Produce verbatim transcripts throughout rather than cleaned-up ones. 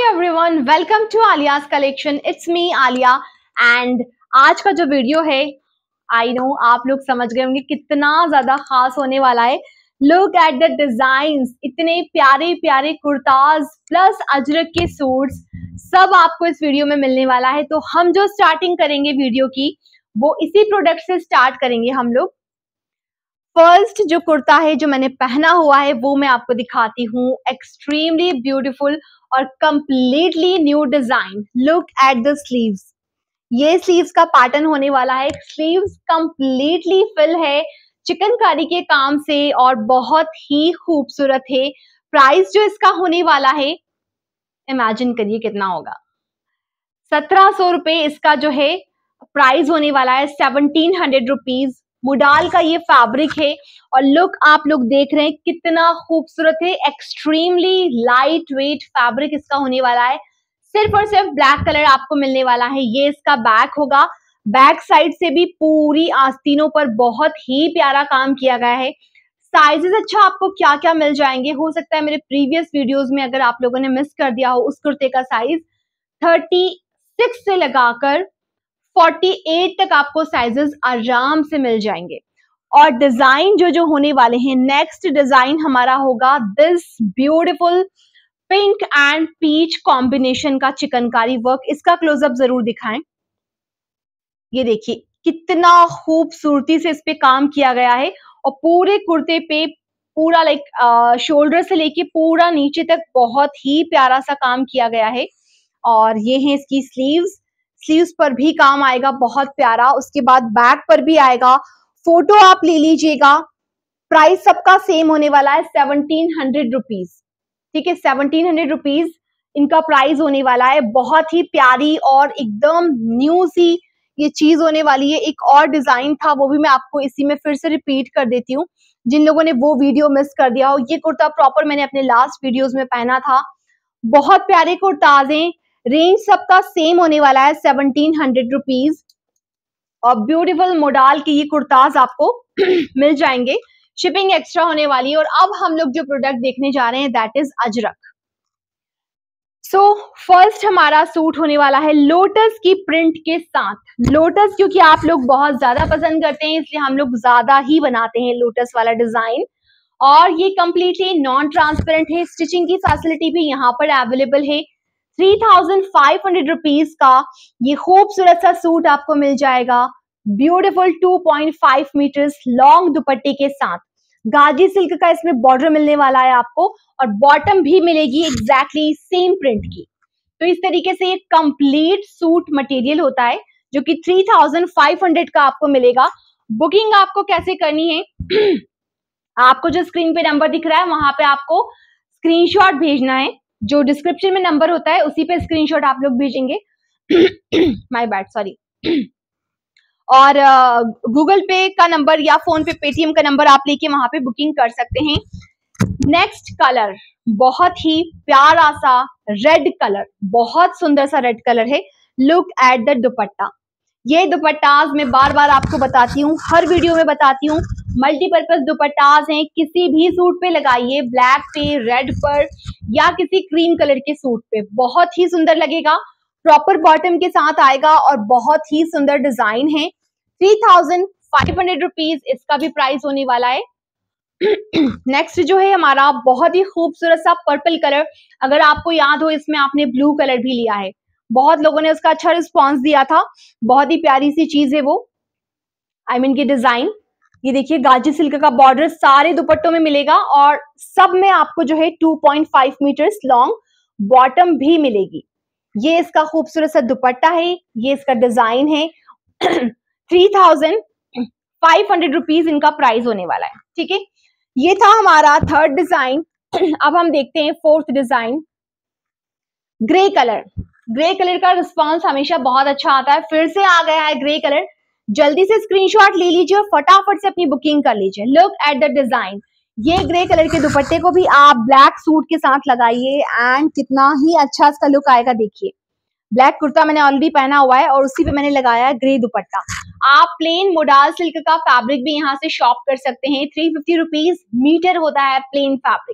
Everyone, welcome to Alia's collection. It's me Alia and आज का जो वीडियो है, आई नो आप लोग समझ गए होंगे कितना ज्यादा खास होने वाला है। लुक एट द डिजाइन्स, इतने प्यारे प्यारे कुर्ताज प्लस अजरक के सूट्स सब आपको इस वीडियो में मिलने वाला है। तो हम जो स्टार्टिंग करेंगे वीडियो की वो इसी प्रोडक्ट से स्टार्ट करेंगे हम लोग। फर्स्ट जो कुर्ता है जो मैंने पहना हुआ है वो मैं आपको दिखाती हूँ। एक्सट्रीमली ब्यूटीफुल और completely new design. Look at the sleeves, ये स्लीव्स का पैटर्न होने वाला है। स्लीव्स कंप्लीटली फिल है चिकनकारी के काम से और बहुत ही खूबसूरत है। प्राइस जो इसका होने वाला है, इमेजिन करिए कितना होगा, सत्रह सौ रुपए इसका जो है प्राइस होने वाला है। सेवनटीन हंड्रेड रुपीज मुडाल का ये फैब्रिक है और लुक आप लोग देख रहे हैं कितना खूबसूरत है। एक्सट्रीमली लाइट वेट फैब्रिक इसका होने वाला है। सिर्फ और सिर्फ ब्लैक कलर आपको मिलने वाला है। ये इसका बैक होगा। बैक साइड से भी पूरी आस्तीनों पर बहुत ही प्यारा काम किया गया है। साइजेस अच्छा आपको क्या क्या मिल जाएंगे, हो सकता है मेरे प्रीवियस वीडियोस में अगर आप लोगों ने मिस कर दिया हो उस कुर्ते का साइज थर्टी सिक्स से लगाकर अड़तालीस तक आपको साइजेस आराम से मिल जाएंगे। और डिजाइन जो जो होने वाले हैं, नेक्स्ट डिजाइन हमारा होगा this beautiful pink and peach combination का चिकनकारी वर्क। इसका क्लोजअप जरूर दिखाएं। ये देखिए कितना खूबसूरती से इस पे काम किया गया है और पूरे कुर्ते पे पूरा लाइक शोल्डर से लेके पूरा नीचे तक बहुत ही प्यारा सा काम किया गया है। और ये है इसकी स्लीव्स। स्लीव्स पर भी काम आएगा बहुत प्यारा। उसके बाद बैक पर भी आएगा। फोटो आप ले लीजिएगा। प्राइस सबका सेम होने वाला है, सेवनटीन हंड्रेड रुपीज। ठीक है, सेवनटीन हंड्रेड रुपीज इनका प्राइस होने वाला है। बहुत ही प्यारी और एकदम न्यू सी ये चीज होने वाली है। एक और डिजाइन था वो भी मैं आपको इसी में फिर से रिपीट कर देती हूँ, जिन लोगों ने वो वीडियो मिस कर दिया हो। ये कुर्ता प्रॉपर मैंने अपने लास्ट वीडियोज में पहना था। बहुत प्यारे कुर्ताज हैं। रेंज सबका सेम होने वाला है, सेवनटीन हंड्रेड रुपीज। और ब्यूटीफुल मोडाल के ये कुर्ताज आपको मिल जाएंगे। शिपिंग एक्स्ट्रा होने वाली है। और अब हम लोग जो प्रोडक्ट देखने जा रहे हैं that is Ajrak. So first हमारा सूट होने वाला है लोटस की प्रिंट के साथ। लोटस क्योंकि आप लोग बहुत ज्यादा पसंद करते हैं इसलिए हम लोग ज्यादा ही बनाते हैं लोटस वाला डिजाइन। और ये कंप्लीटली नॉन ट्रांसपेरेंट है। स्टिचिंग की फैसिलिटी भी यहाँ पर अवेलेबल है। Three thousand five hundred rupees का ये खूबसूरत सा सूट आपको मिल जाएगा। Beautiful two point five metres long दुपट्टे के साथ। गाजी सिल्क का इसमें बॉर्डर मिलने वाला है आपको और बॉटम भी मिलेगी एग्जैक्टली सेम प्रिंट की। तो इस तरीके से ये कंप्लीट सूट मटेरियल होता है जो कि थ्री थाउजेंड फाइव हंड्रेड का आपको मिलेगा। बुकिंग आपको कैसे करनी है आपको जो स्क्रीन पे नंबर दिख रहा है वहां पे आपको स्क्रीनशॉट भेजना है। जो डिस्क्रिप्शन में नंबर होता है उसी पे स्क्रीनशॉट आप लोग भेजेंगे। My bad, sorry. और गूगल पे का नंबर या फोन पे पेटीएम का नंबर आप लेके वहां पे बुकिंग कर सकते हैं। नेक्स्ट कलर बहुत ही प्यारा सा रेड कलर, बहुत सुंदर सा रेड कलर है। Look at the dupatta. ये दुपट्टाज मैं बार बार आपको बताती हूँ, हर वीडियो में बताती हूँ, मल्टीपर्पज दुपट्टाज हैं। किसी भी सूट पे लगाइए, ब्लैक पे, रेड पर या किसी क्रीम कलर के सूट पे, बहुत ही सुंदर लगेगा। प्रॉपर बॉटम के साथ आएगा और बहुत ही सुंदर डिजाइन है। Three thousand five hundred rupees इसका भी प्राइस होने वाला है। नेक्स्ट जो है हमारा बहुत ही खूबसूरत सा पर्पल कलर। अगर आपको याद हो इसमें आपने ब्लू कलर भी लिया है, बहुत लोगों ने उसका अच्छा रिस्पॉन्स दिया था। बहुत ही प्यारी सी चीज है वो, आई मीन की डिजाइन। ये देखिए गाजी सिल्क का बॉर्डर सारे दुपट्टों में मिलेगा और सब में आपको जो है two point five metres long bottom भी मिलेगी। ये इसका खूबसूरत सा दुपट्टा है, ये इसका डिजाइन है। Three thousand five hundred rupees इनका प्राइस होने वाला है। ठीक है, ये था हमारा थर्ड डिजाइन। अब हम देखते हैं fourth design, grey colour. Grey colour का रिस्पॉन्स हमेशा बहुत अच्छा आता है। फिर से आ गया है ग्रे कलर। जल्दी से स्क्रीनशॉट ले लीजिए और फटाफट से अपनी बुकिंग कर लीजिए। Look at the design. ये ग्रे कलर के दुपट्टे को भी आप ब्लैक सूट के साथ लगाइए एंड कितना ही अच्छा इसका लुक आएगा। देखिए ब्लैक कुर्ता मैंने ऑलरेडी पहना हुआ है और उसी पे मैंने लगाया है ग्रे दुपट्टा। आप प्लेन मोडाल सिल्क का फैब्रिक भी यहाँ से शॉप कर सकते हैं। थ्री फिफ्टी रुपीज मीटर होता है प्लेन फैब्रिक।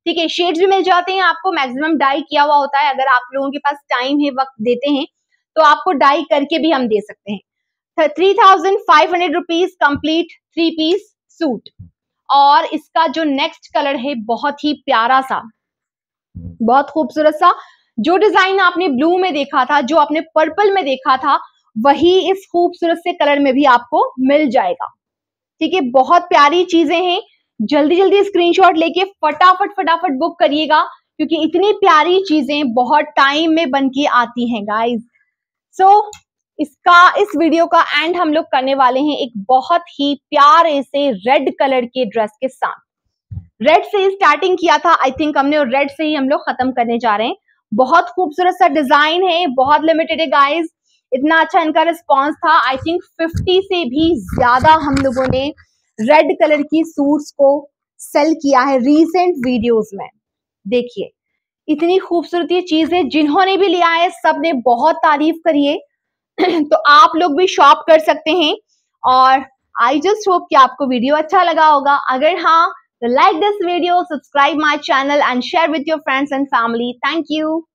ठीक है, शेड्स भी मिल जाते हैं आपको, मैक्सिमम डाई किया हुआ होता है। अगर आप लोगों के पास टाइम है, वक्त देते हैं, तो आपको डाई करके भी हम दे सकते हैं। Three thousand five hundred rupees complete three piece suit. और इसका जो नेक्स्ट कलर है बहुत ही प्यारा सा, बहुत खूबसूरत सा, जो डिजाइन आपने ब्लू में देखा था, जो आपने पर्पल में देखा था, वही इस खूबसूरत से कलर में भी आपको मिल जाएगा। ठीक है, बहुत प्यारी चीजें हैं। जल्दी जल्दी स्क्रीनशॉट लेके फटाफट फटाफट बुक करिएगा, क्योंकि इतनी प्यारी चीजें बहुत टाइम में बन के आती हैं गाइज। सो so, इसका इस वीडियो का एंड हम लोग करने वाले हैं एक बहुत ही प्यारे से रेड कलर के ड्रेस के साथ। रेड से स्टार्टिंग किया था आई थिंक हमने, और रेड से ही हम लोग खत्म करने जा रहे हैं। बहुत खूबसूरत सा डिजाइन है, बहुत लिमिटेड है गाइज। इतना अच्छा इनका रिस्पांस था, आई थिंक फिफ्टी से भी ज्यादा हम लोगों ने रेड कलर की सूट्स को सेल किया है रीसेंट वीडियोस में। देखिए इतनी खूबसूरत ये चीज है, जिन्होंने भी लिया है सब ने बहुत तारीफ करी है। तो आप लोग भी शॉप कर सकते हैं। और आई जस्ट होप कि आपको वीडियो अच्छा लगा होगा। अगर हाँ, तो like this video, subscribe my channel and share with your friends and family. Thank you.